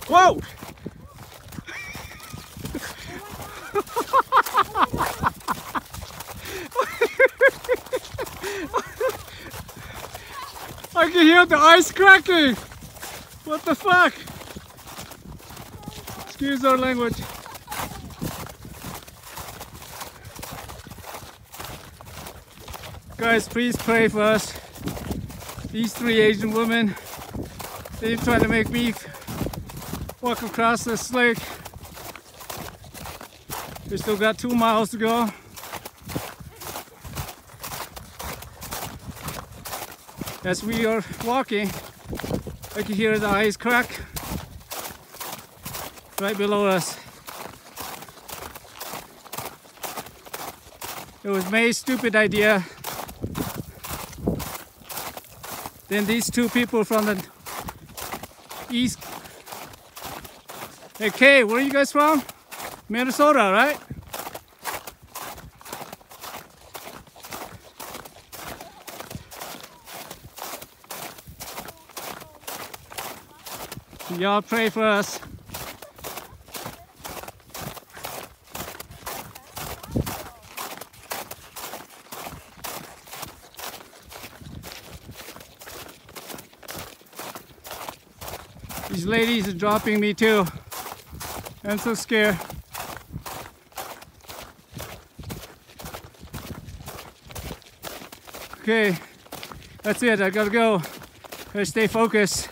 Whoa! I can hear the ice cracking! What the fuck? Excuse our language. Guys, please pray for us. These 3 Asian women, they try to make me walk across this lake. We still got 2 miles to go. As we are walking, I can hear the ice crack right below us. It was May's stupid idea. Then these 2 people from the east. Hey Kay, where are you guys from? Minnesota, right? Y'all pray for us. These ladies are dropping me too. I'm so scared. Okay, that's it. I gotta go. Gotta stay focused.